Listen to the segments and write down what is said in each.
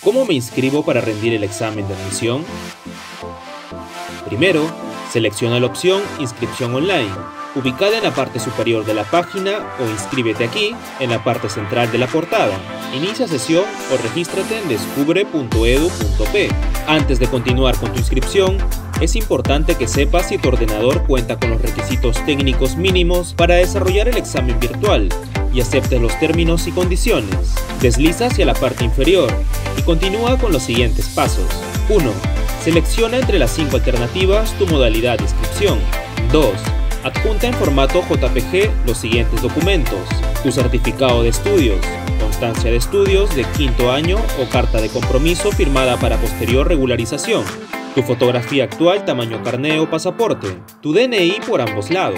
¿Cómo me inscribo para rendir el examen de admisión? Primero, selecciona la opción Inscripción online, ubicada en la parte superior de la página, o Inscríbete aquí, en la parte central de la portada. Inicia sesión o regístrate en descubre.edu.p. Antes de continuar con tu inscripción, es importante que sepas si tu ordenador cuenta con los requisitos técnicos mínimos para desarrollar el examen virtual y aceptes los términos y condiciones. Desliza hacia la parte inferior y continúa con los siguientes pasos. 1. Selecciona entre las 5 alternativas tu modalidad de inscripción. 2. Adjunta en formato JPG los siguientes documentos: tu certificado de estudios, constancia de estudios de quinto año o carta de compromiso firmada para posterior regularización, tu fotografía actual tamaño carné o pasaporte, tu DNI por ambos lados.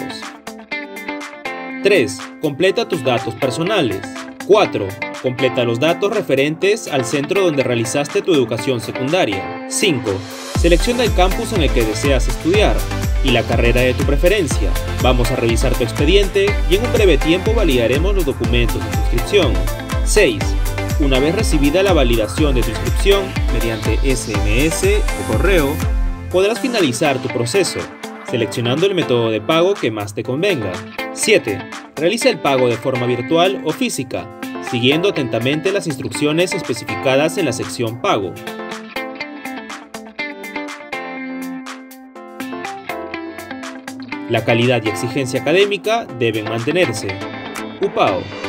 3. Completa tus datos personales. 4. Completa los datos referentes al centro donde realizaste tu educación secundaria. 5. Selecciona el campus en el que deseas estudiar y la carrera de tu preferencia. Vamos a revisar tu expediente y en un breve tiempo validaremos los documentos de tu inscripción. 6. Una vez recibida la validación de tu inscripción mediante SMS o correo, podrás finalizar tu proceso, seleccionando el método de pago que más te convenga. 7. Realiza el pago de forma virtual o física, siguiendo atentamente las instrucciones especificadas en la sección Pago. La calidad y exigencia académica deben mantenerse. UPAO.